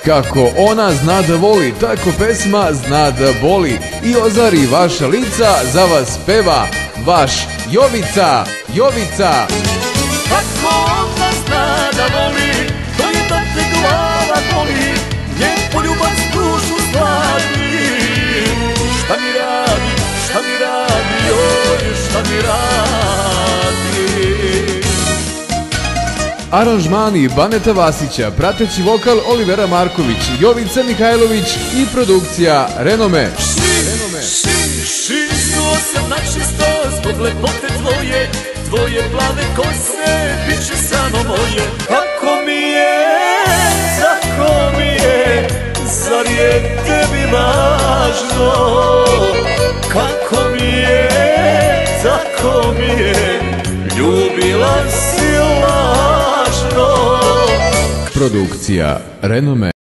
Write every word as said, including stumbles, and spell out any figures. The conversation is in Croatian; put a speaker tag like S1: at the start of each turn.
S1: Kako ona zna da voli, tako pesma zna da boli. I ozari vaša lica, za vas peva vaš Jovica, Jovica.
S2: Kako ona zna da voli, to je da te glava boli, njen poljubac dušu sladi. Šta mi radi, šta mi radi, joj, šta mi radi.
S1: Aranžmani Baneta Vasića, prateći vokal Olivera Marković, Jovica Mihajlović i produkcija Renome.
S2: Šiznuo sam načisto zbog lepote tvoje, tvoje plave kose, bit će samo moje. Kako mi je, tako mi je, zar je tebi važno? Kako mi je, tako mi je, ljubila si lažno.
S1: Produkcija Renome.